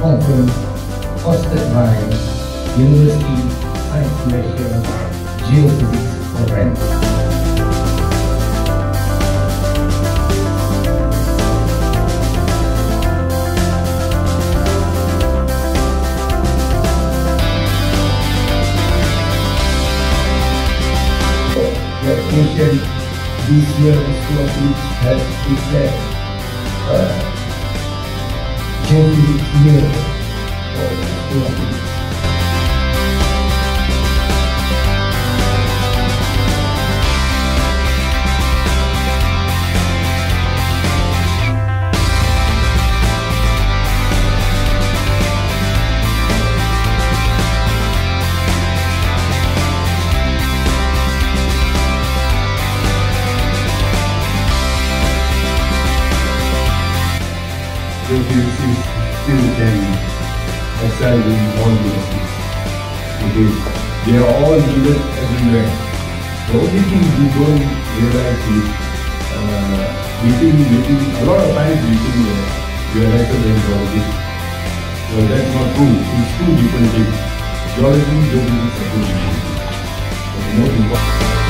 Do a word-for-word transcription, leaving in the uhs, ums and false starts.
conference hosted by University Science Malaysia Geophysics Program. The occasion this year the School of Physics has declared uh, Geophysics Year for the School of Physics. Geophysics still can excel in all universities. Okay, they are all needed everywhere. The only thing we don't realize is uh, we think, we think, a lot of times we think that we are lesser than geologists. Well, that's not true. It's two different things. Geology, geophysics are two different things. So the most important